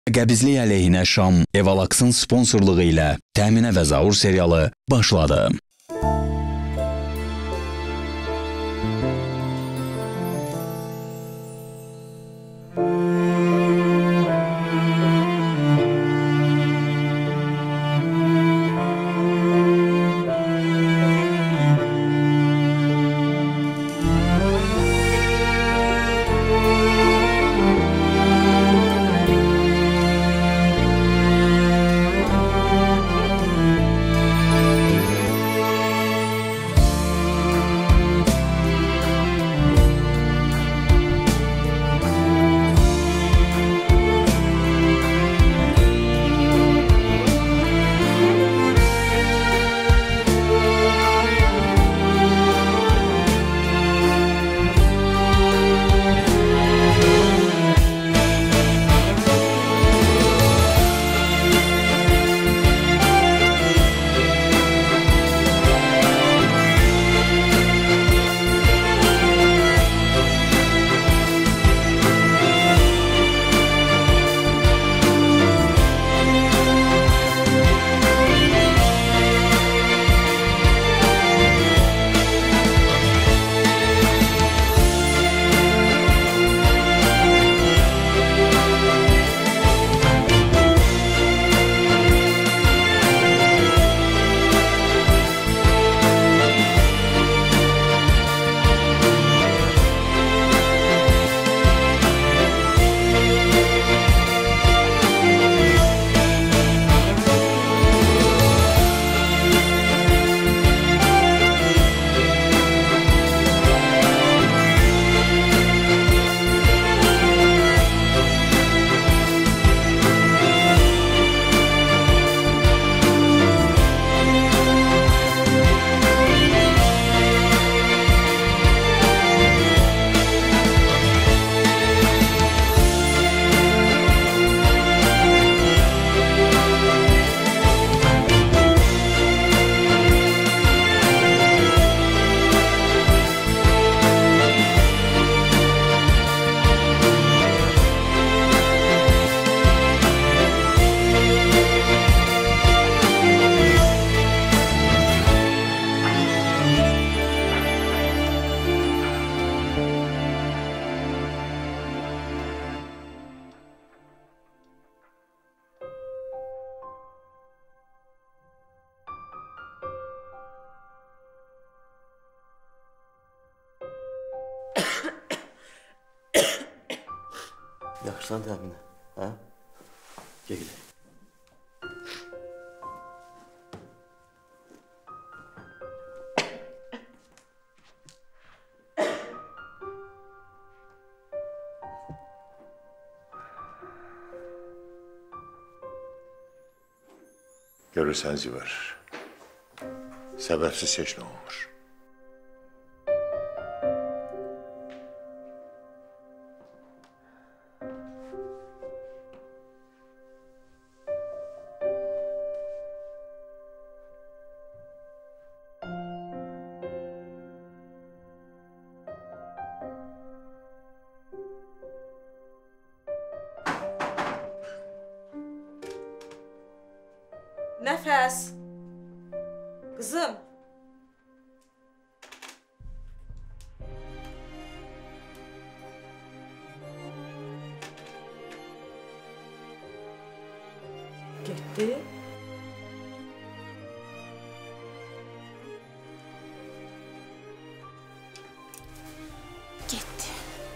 Qəbizlik əleyhinə Şam Evalax'ın sponsorluğu ilə Təminə və Zaur serialı başladı. Yaxşısan Təminə, hə? Gəl. Görürsən Zivər, səbəbsiz heç nə olmur. Nəfəs! Qızım! Getdi. Getdi.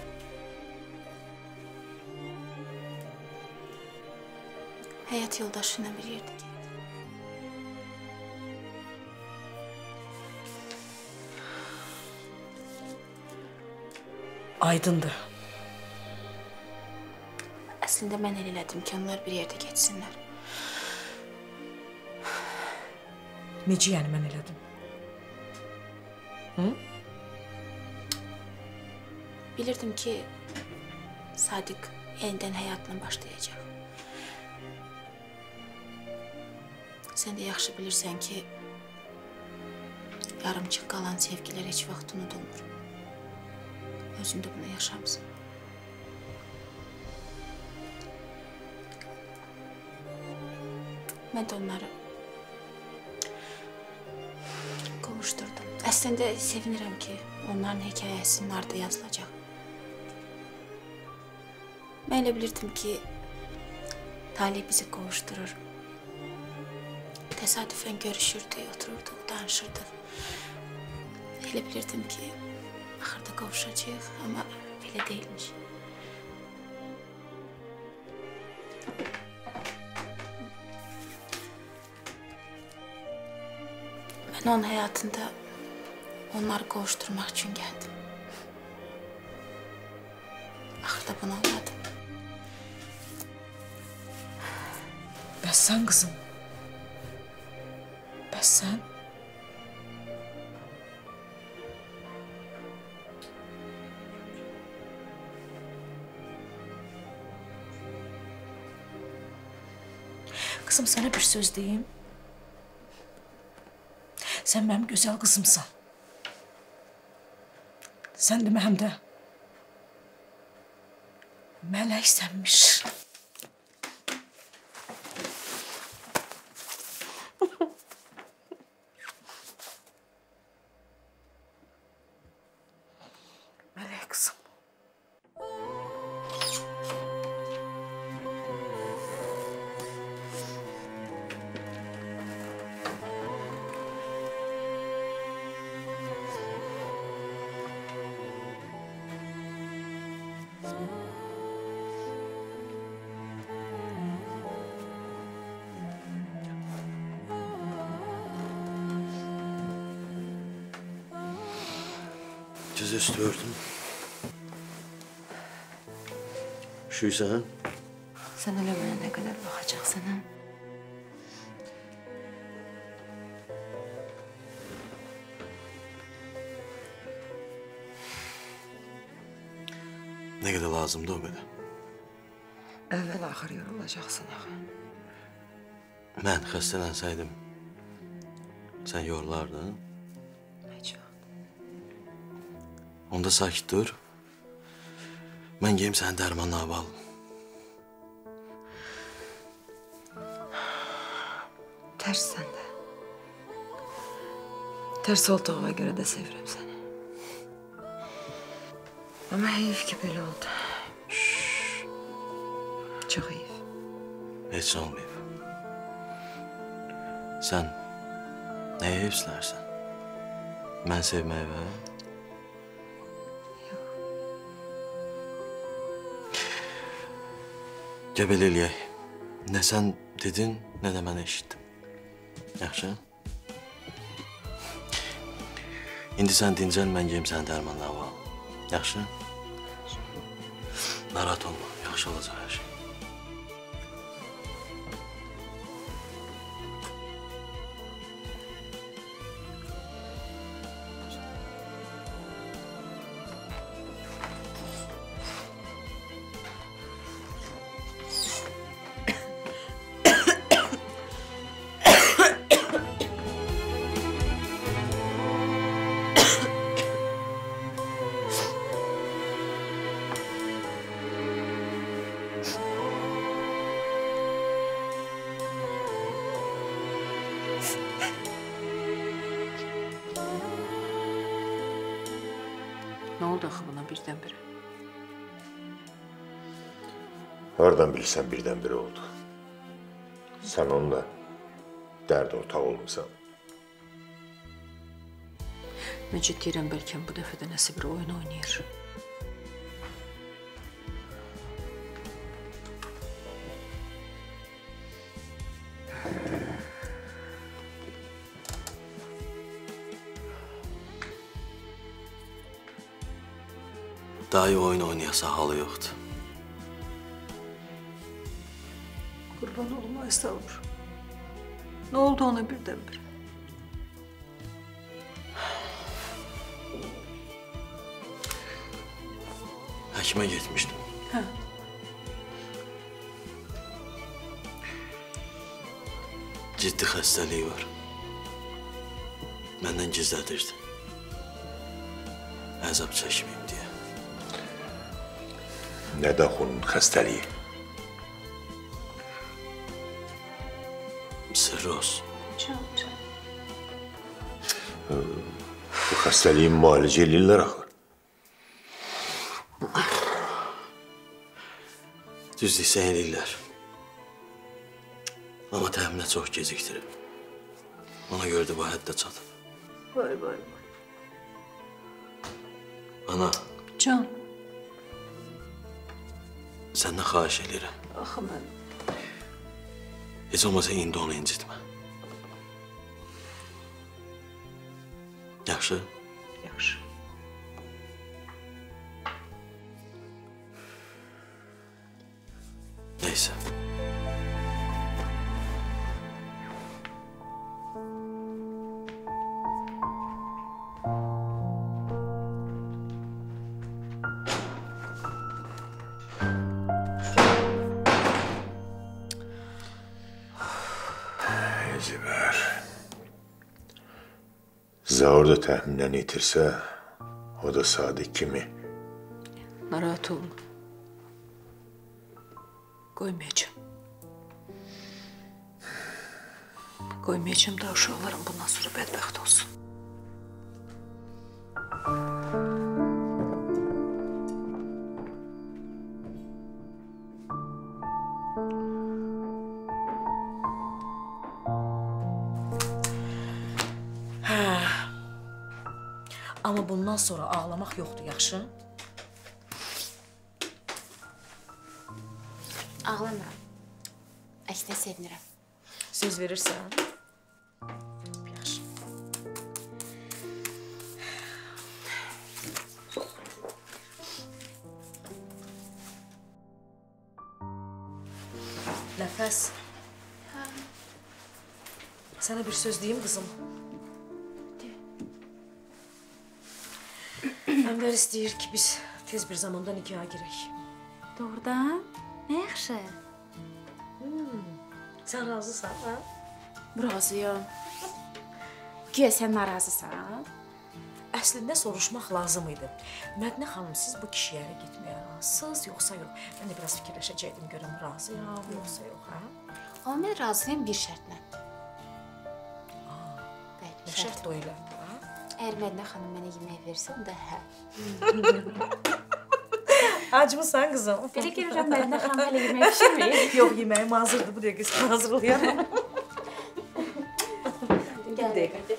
Həyat yoldaşı ilə bir yerdə getdi. Aydındır. Əslində mən elə elədim ki, onlar bir yerdə geçsinlər. Necə yəni mən elədim? Hı? Bilirdim ki, Sadiq yenidən həyatına başlayacaq. Sən də yaxşı bilirsən ki, yarımçıq qalan sevgilər heç vaxt unudulmur. Özün də buna yaşamısın. Mən də onları qovuşdurdum. Əslində sevinirəm ki, onların hekayəsi narda yazılacaq. Mən elə bilirdim ki, talih bizi qovuşdurur. Təsadüfən görüşürdük, otururduq, danışırdıq. Elə bilirdim ki, axırda qovuşacağıq, amma belə deyilmiş. Mən onun həyatında onları qovuşturmaq üçün gəldim. Axırda bunu anladım. Bəs sən qızım? Bəs sən? Qızım, sənə bir söz deyim. Sən mənim gözəl qızımsan. Sən də mənim də mələksənmiş. Mələk qızım. Dizüstü ördüm. Üşüysən, ha? Sen öyle bana ne kadar bakacaksın ha? Ne kadar lazımdı o belə? Evvel ahır yorulacaksın ha. Mən xəstələnsəydim, sən yorulardın. Ne çok. Onda sakit dur. Mən geyim sənin dərmanını alım. Ters sende. Ters olduğuna göre de seviyorum seni. Ama heyif ki böyle oldu. Çok heyif. Heç olmayıb. Sən nəyə heyfslərsən? Mən sevməyə və? Gəbəl eləyək. Nə sən dedin, nə də mən eşitdim. Yaxşı? İndi sən dincəl, mən geyim sənin dərmanını alım. Yaxşı? Narahat olma, yaxşı olacaq hər şey. Ne oldu axı buna birdən-birə? Hardan bilsən birdən-birə oldu. Sən onunla dərd ortaq olmusan. Məcid deyirəm, bəlkə bu dəfə də nəsə bir oyun oynayır. Dayı oyun oynayasa halı yoxdur. Qurban olma Əstağfur. Ne oldu ona birdən-birə? Həkimə getmişdim. Hə. Ciddi xəstəliyi var. Məndən gizlədirdi. Əzab çəkməyim deyə. Nədə xunun xəstəliyi? Sırrı olsun. Bu xəstəliyi müalicə edirlər axı. Düzdür, sən eləyirlər. Amma təminə çox gecikdirib. Ona görə də bu həddə çatıb. Vay, vay, vay. Ana, Can, səndən xahiş edirəm. axı mən... Heç olmasa indi onu incitmə. Yaxşı? Yaxşı. Neyse. Zibər. Zaur da təxminən itirsə, o da Sadiq kimi. Narahat olma. Qoymayacağım. Qoymayacağım da uşaqlarım bundan sonra bədbəxt olsun. Amma bundan sonra ağlamaq yoxdur, yaxşı? Ağlamıram. Əksinə sevinirəm. Söz verirsən? Yaxşı. Nəfəs. Sənə bir söz deyim, qızım. Ənvər istəyir ki, biz tez bir zamanda nikaha girək. Doğrudan? Nə yaxşı. Sən razısan, ha? Razıyam. Güya sən narazısan? Əslində soruşmaq lazım idi. Mədinə xanım, siz bu kişiyə getməyə razısınız, yoxsa yox? Mən də biraz fikirləşəcəkdim, görüm razıyam, yoxsa yox, ha? Amma mən razıyam bir şərtlə. Bəli, Nə şərt o elə, ha? Əgər Mədinə xanım mənə yemək versə, onda hə. Acmısan, qızım? Belə görürəm Mədinə xanım hələ yemək pişirməyir. Yox, yeməyim hazırdır, bu dəqiqə hazırlayarım. Bir dəqiqə.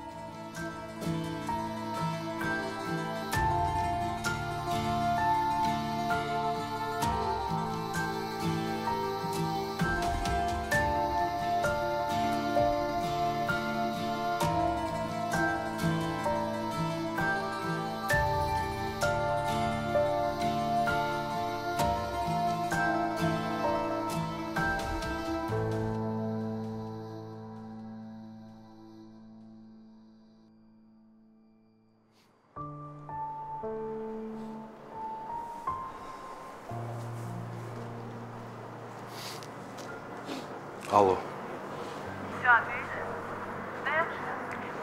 Alo. Cavit, nə yaxşı?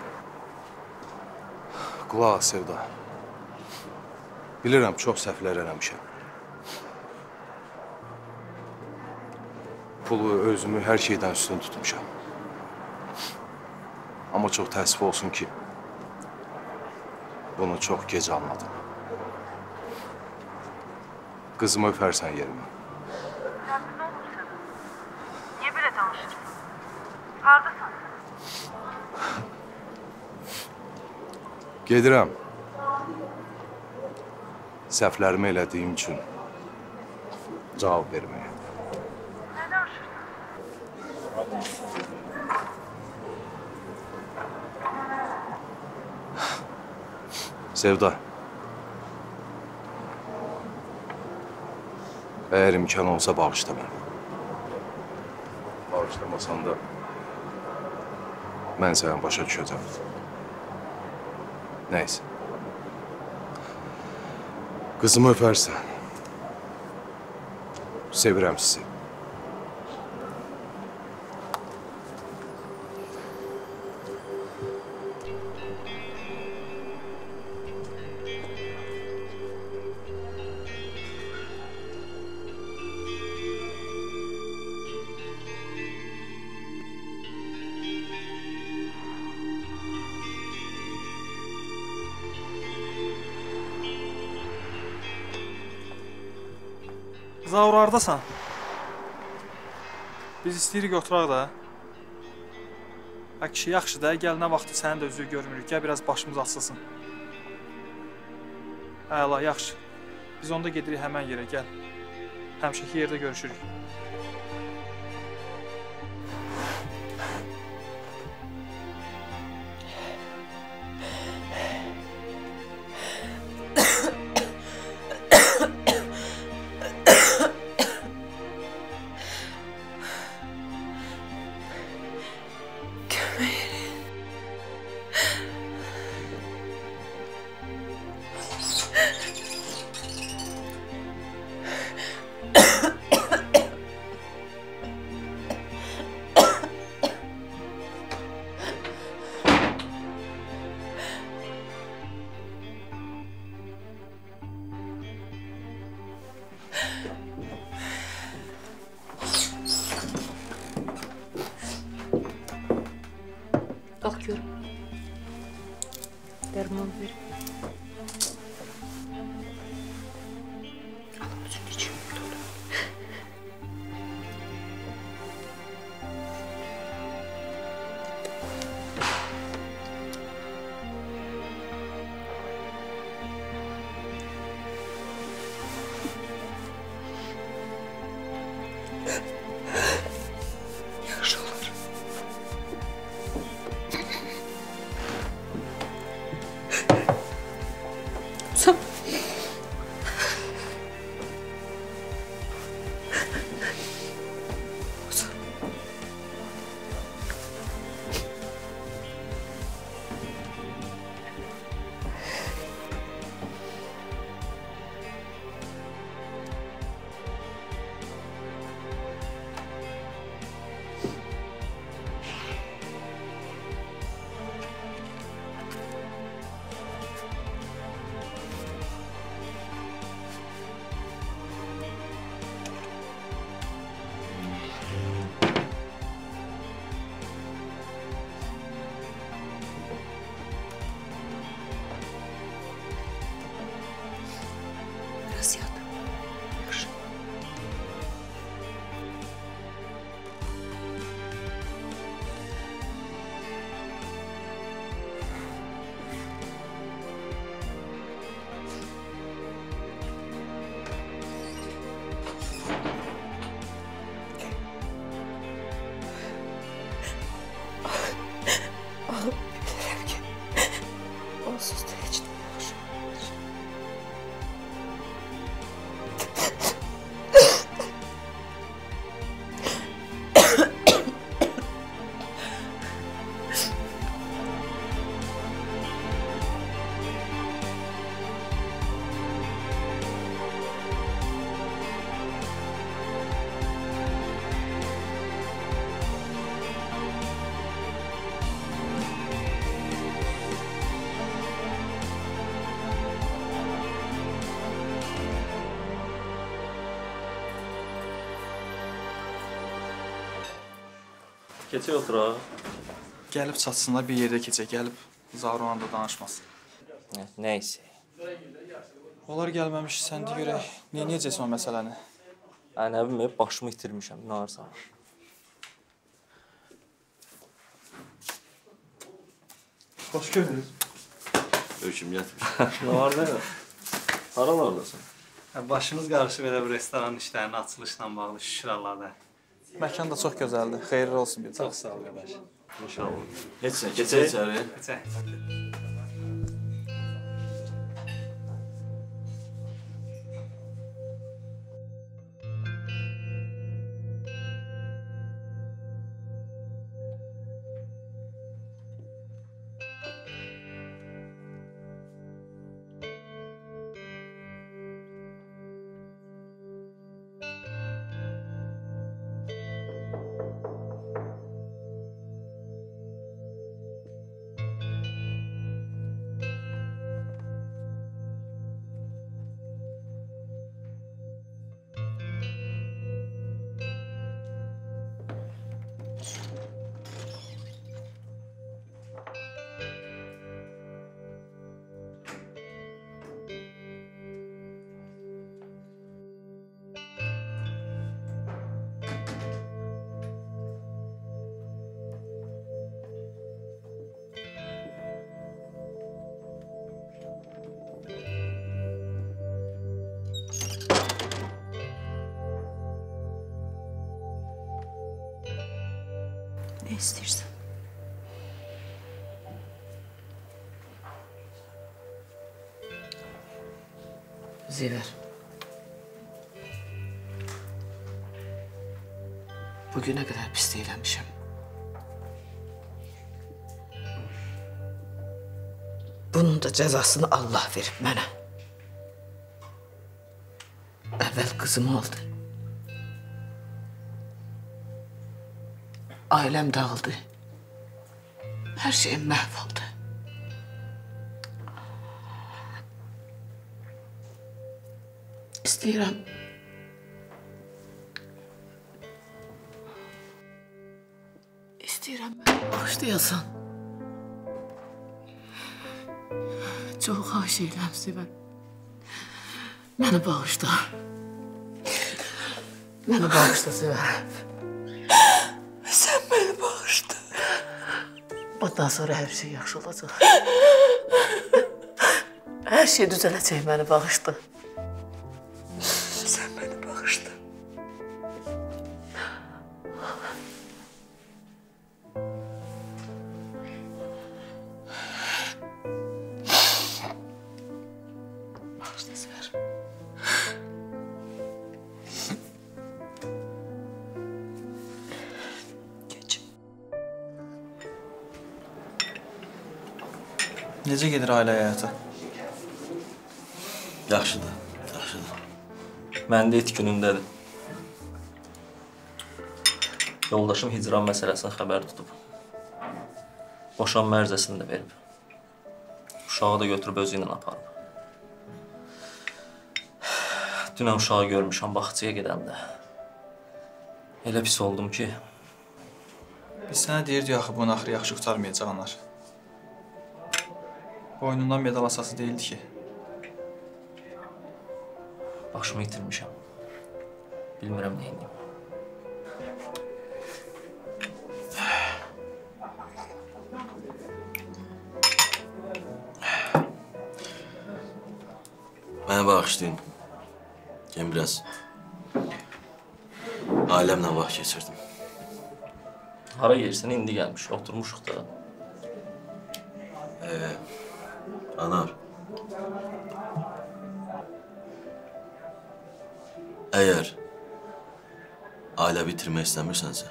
Qulaq as, Sevda. Bilirəm, çox səhvlər eləmişəm. Pulu, özümü, hər şeydən üstün tutmuşam. Amma çox təəssüf olsun ki, bunu çox gec anladım. Qızımı öpərsən yerimə. Cavit, nə olur sənə? Niyə belə danışırsan? Haradasan? Gedirəm. Səhvlərimi elədiyim üçün cavab verməyə. Nə danışırsan? Sevda. Əgər imkan olsa bağışla məni. Bağışlamasan da mən səni başa düşəcəm. Nəysə. Qızımı öpərsən. Sevirəm sizi. Zaur hardasan? Biz istəyirik oturaq da. Ə kişi, yaxşı da, gəl nə vaxtı sənin də üzü görmürük. Gəl biraz başımız açılsın. Əla, yaxşı. Biz onda gedirik həmən yerə, gəl. Həmişəki yerdə görüşürük. Qalx gör. Dərman ver. Alım üçün içim. Yaxşı olur. Biraz yat. Yaxşı. Bilirəm ki, onsuz da heç nə yaxşı olmaz. Keçək oturaq. Gəlib çatsınlar bir yerdə keçək, gəlib Zaurla da danışmasın. Nəysə. Onlar gəlməmiş, sən de görək, neyəcəksən o məsələni? Nə bilməyib, başımı itirmişəm, nə arsan. Xoş gördünüz. Höküm yatmış. Nə var da ya? Haralardasın? Başımız qarışıb elə bir restoran işlərinin açılışla bağlı, şükür Allah'a. Məkan da çox gözəldir, xeyirli olsun bir. Çox sağ ol qardaş. İnşallah. Keçək içəri. Keçək. Nə istəyirsən? Zivər. Bugünə qədər pislik eləmişəm. Bunun da cəzasını Allah verib mənə. Əvvəl qızımı aldı. Ailəm dağıldı. Hər şeyim məhv oldu. İstəyirəm. İstəyirəm məni bağışlayasan. Çox xahiş edirəm Zivər. Məni bağışla. Məni bağışla Zivər. Sən məni bağışla. Bundan sonra hər şey yaxşı olacaq. Hər şey düzələcək, məni bağışla. Sən məni bağışla. Bağışla Zivər. Necə gedir ailə həyatı? Yaxşıdır, yaxşıdır. Məndə it günündədir. Yoldaşım hicran məsələsini xəbər tutub. Boşanma ərizəsini də verib. Uşağı da götürüb özü ilə aparıb. Dünən uşağı görmüşəm baxçıya gedəndə. Elə pis oldum ki... Biz sənə deyirdik axı, bunun axırı yaxşı qurtarmayacaq anar. Boynundan medal asası değildi ki. Başımı itirmişəm. Bilmirəm neyiniyim. Mənə bağışlayın. Gəlin biraz ailəmlə vaxt keçirdim. Hara yersən, indi gəlmiş, oturmuşuq da. Anar. Əgər ailə bitirmək istəmirsənsə,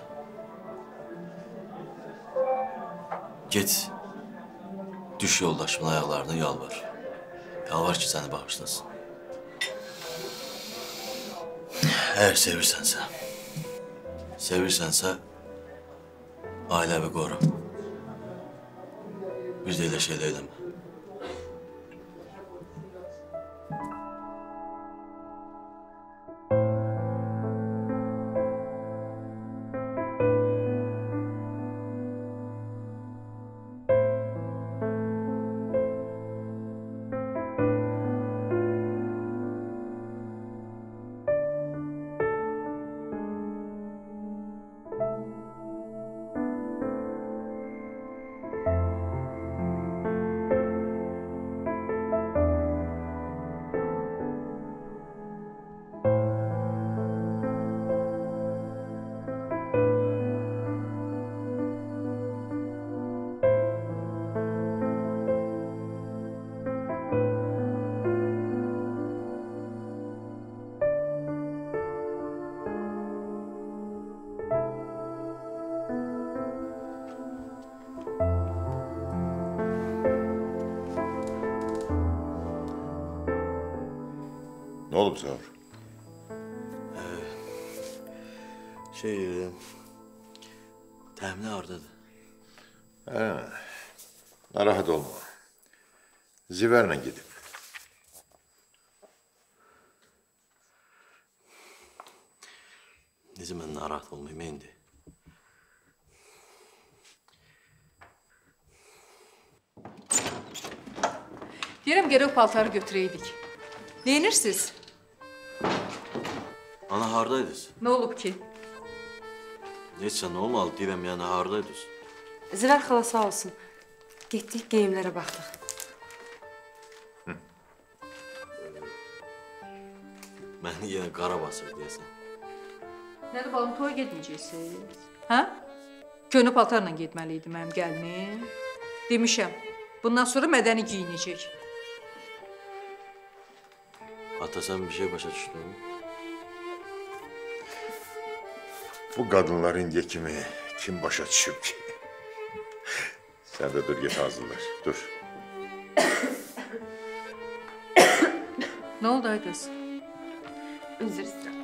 get, düş yoldaşımın ayaqlarına yalvar. Yalvar ki, səni bağışlasın. Əgər sevirsənsə, ailəvi qoru. Bir də elə şeylə eləmə. Ne olub Zaur? Təmini hardadır? Narahat olma. Zivərlə gidib. Necə mən narahat olmayayım indi? Deyirəm, gərək o paltarı götürəydik. Neyinirsiniz? Ana, hardaydınız? Nə olub ki? Neçə, nə olmalı? Deyirəm, yəni hardaydınız? Zivər xala sağ olsun. Getdik, geyimlərə baxdıq. Məni yenə qara basır deyəsən. Nədir, balım, toya getməyəcəksiniz? Hə? Köhnə paltarla getməli idi mənim gəlinim. Demişəm, bundan sonra mədəni giyinəcək. Ata sen bir şey başa düştün mü? Bu kadınlar indiye kimi kim başa düşüp ki? Sen de dur git hazırlar. Dur. Nə oldu ay qız? Üzr istəyirəm.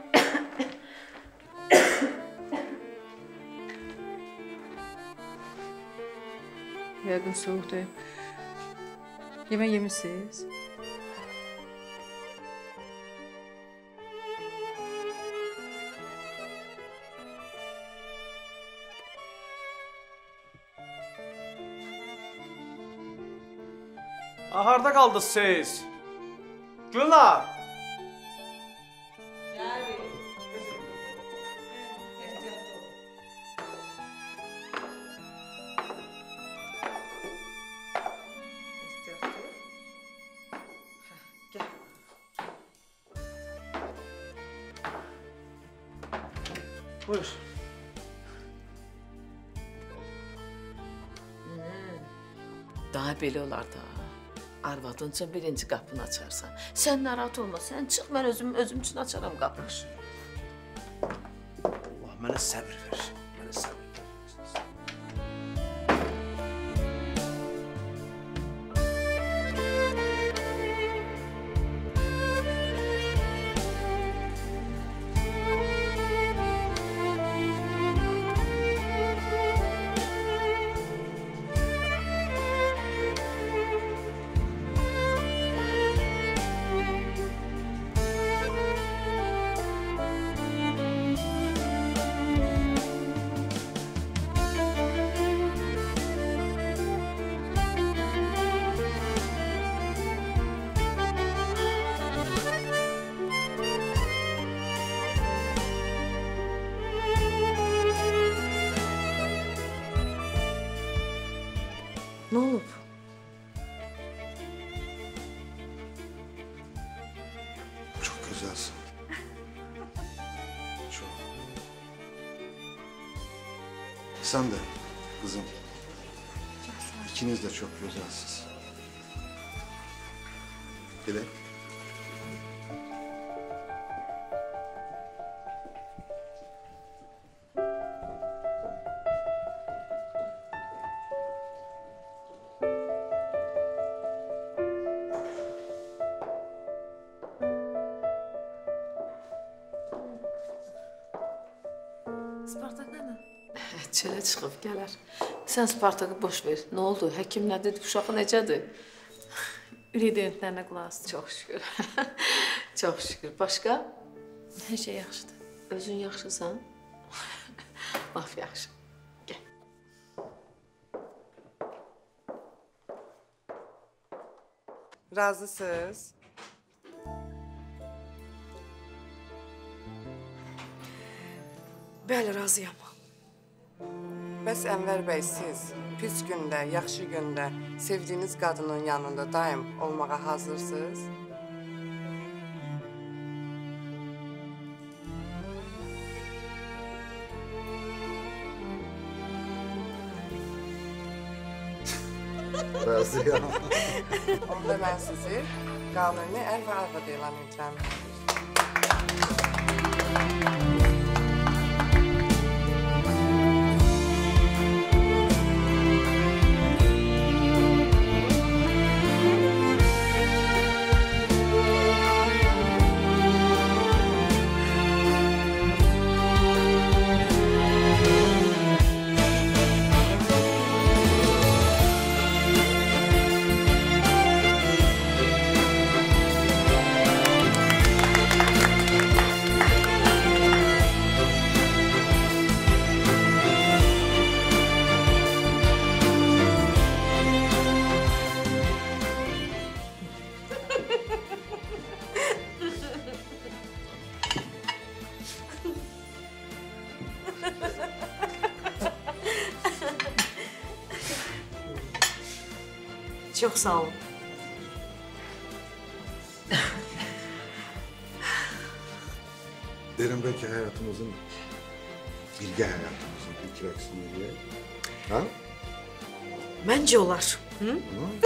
Yəqin soğukdur. Yemək yemişsiniz? Harda qaldınız siz? Gülnar! Buyur. Daha belə olar da. Arvadın üçün birinci qapını açarsan. Sən narahat olma, sən çıx, mən özüm üçün açaram qapını. Allah mənə səbir ver. Mənə səbir ver. Nə olub? Çok güzelsin. Çok. Sen de kızım. İkiniz de çok güzelsiniz. Dilek. Spartak nədir? Çölə çıxıb gələr. Sən Spartakı boş ver. Nə oldu? Həkim nə dedi? Uşağı necədir? Ürədiyentlərinə qulaq asdı. Çox şükür. Çox şükür. Başqa? Hər şey yaxşıdır. Özün yaxşısan? Laf yaxşı. Gəl. Razısınız? Bəli, razıyam. Bəs Ənvər bəy, siz pis gündə, yaxşı gündə sevdiyiniz qadının yanında daim olmağa hazırsınız? Razıyam. Onda mən sizi qanuni ər və arvad elan edirəm. Çox sağ olun. Derim belki hayatımızın birgə həyatımızı bitirəksin diye. Ha? Məncə olar. Hı?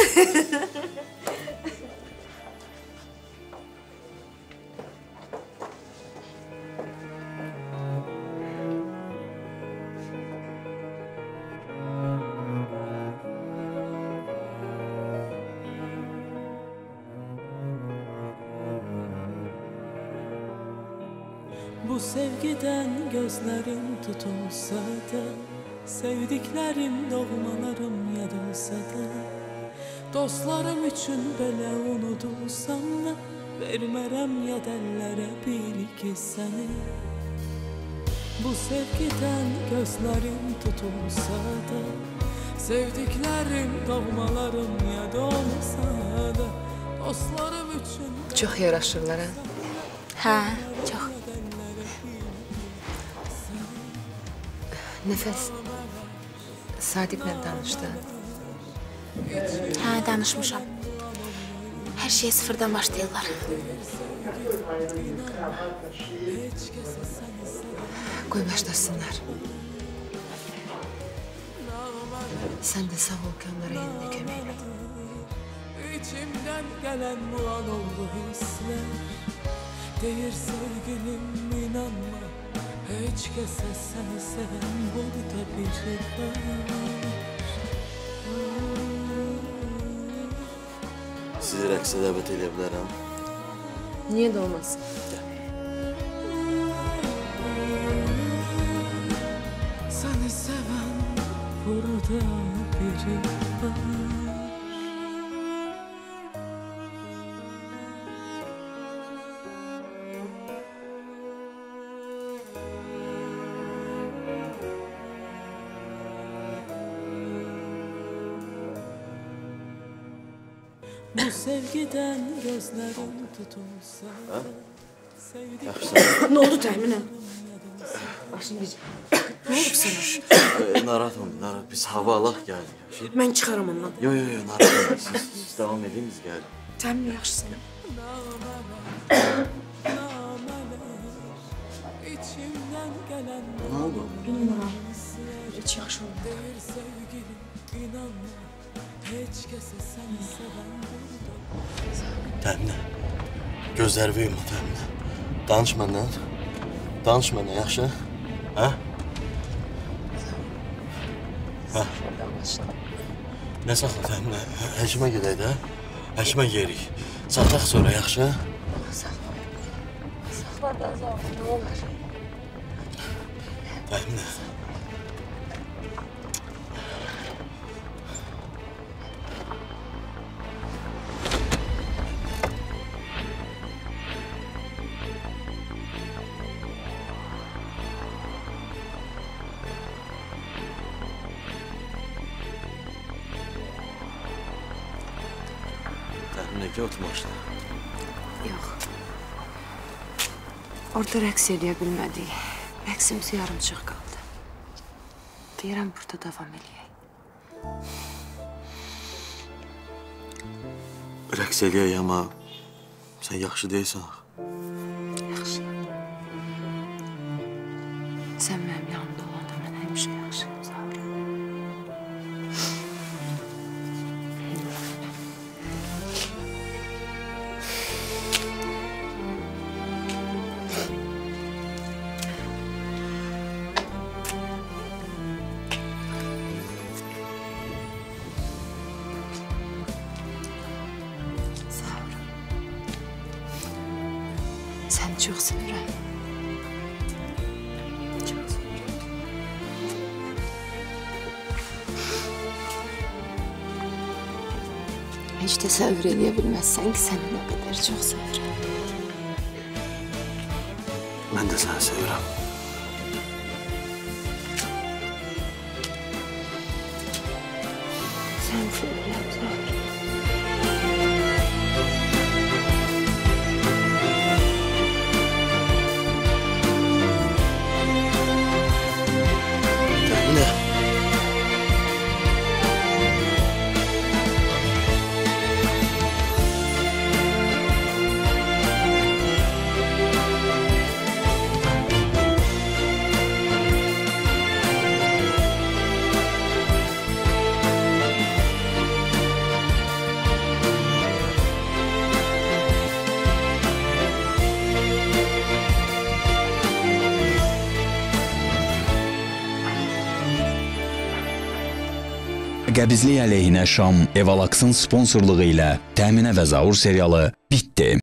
Bu sevgiden gözlerim tutulsa da, sevdiklerim doğmalarım yadılsa da, dostlarım üçün belə unudulsam da, vermərəm yadəllərə bil ki səni. Bu sevgiden gözlerim tutulsa da, sevdiklerim doğmalarım yadılsa da, dostlarım üçün... Çox yaraşırlar, hə? Hə, çox. Nəfəs, Sadiqlə danışdı. Hə, danışmışam. Hər şey sıfırdan başlayırlar. Qoy başlasınlar. Sən də sağ ol ki, onlara yenə kömək edin. İçimden gelen bu an oldu hisler, deyir sevgilim inanma, hiç kese seni seven burada biri var. Sizi rəqsə dəvət edə bilərəm. Niyə də olmasın? Seni seven burada biri var. Bu sevgiden gözlerim tutulsa da, Yaxşı. Ne oldu Təminə? Başını biz... Ne olub sana? Narahat olmayın, narahat. Biz hava alaq gəlirik. Mən çıxaram ondan. Yo, narahat olmayın. Siz devam edin, biz gəlirik. Təmin yaxşısın. Ne oldu? Bilmirəm. Heç yaxşı olmadı. Təminə. Gözlərimi yumma, Təminə. Danış məndən. Danış məndən, yaxşı? Hə? Hə? Nə saxla, Təminə? Həkimə gedək də. Həkimə yerik. Sataq sonra, yaxşı? Saxla da zaten, ne olur? Təminə. Təminə, oturmuşlar. Yox. Orada rəqs eləyə bilmədik. Rəqsimiz yarımçıq qaldı. Deyirəm, burada davam eləyək. Rəqs eləyək, amma sən yaxşı deyilsən. Yaxşı. Sən mənim yanımda olanda mən həmişə yaxşıyım, Zavrı. Səni çox sevirəm. Çox sevirəm. Heç təsəvvür edə bilməzsən ki, səni nə qədər çox sevirəm. Mən də səni sevirəm. Səni sevirəm, Zavrı. Qəbizlik əleyhinə Şam Evalaxın sponsorluğu ilə Təminə və Zaur serialı bitdi.